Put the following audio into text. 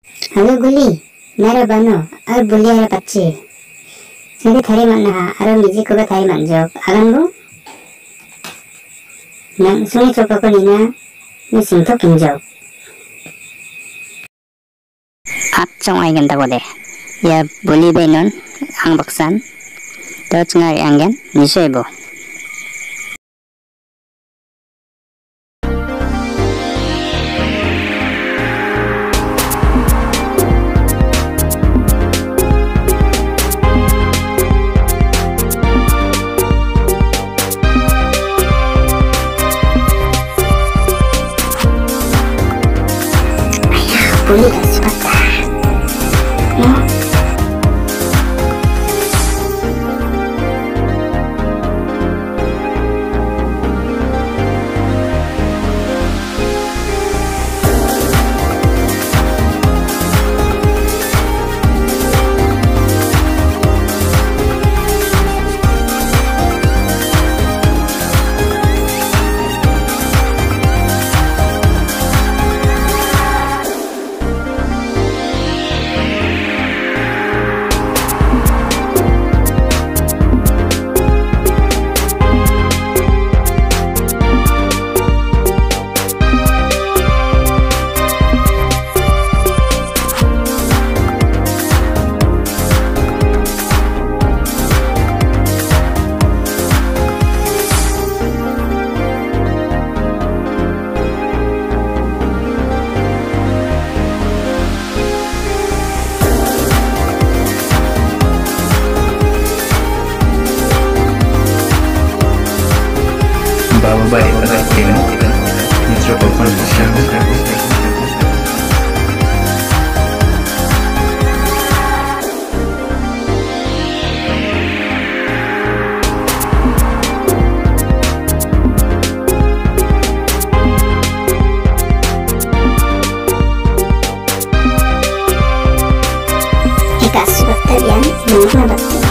Halo Guli, nara bano, ar buli ara pacci. Sende thari manna, aro miji koga thari manjok. Agango? Nang sungi coba ko nina, ni singto kinjok. Apcong ay ganda ko de. Ya buli benon, ang baksan. Toch nga anggan, miso ibo. Guli ga subatta. No? Baik terakhir mencoba kondisi Eka subatta yan, nunggu bakti.